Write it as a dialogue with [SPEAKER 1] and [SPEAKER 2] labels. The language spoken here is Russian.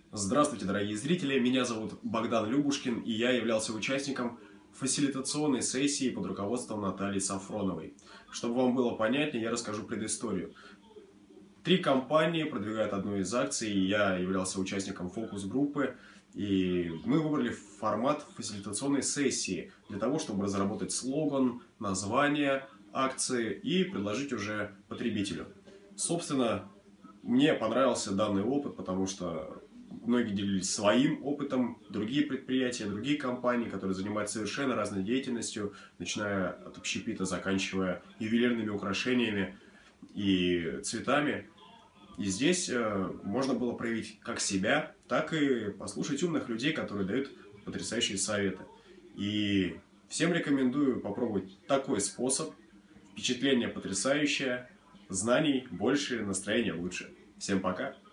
[SPEAKER 1] Здравствуйте, дорогие зрители! Меня зовут Богдан Любушкин, и я являлся участником фасилитационной сессии под руководством Натальи Сафроновой. Чтобы вам было понятнее, я расскажу предысторию. 3 компании продвигают одну из акций, и я являлся участником фокус-группы. И мы выбрали формат фасилитационной сессии для того, чтобы разработать слоган, название акции и предложить уже потребителю. Собственно, мне понравился данный опыт, потому что многие делились своим опытом, другие предприятия, другие компании, которые занимаются совершенно разной деятельностью, начиная от общепита, заканчивая ювелирными украшениями и цветами. И здесь можно было проявить как себя, так и послушать умных людей, которые дают потрясающие советы. И всем рекомендую попробовать такой способ. Впечатление потрясающее, знаний больше, настроение лучше. Всем пока!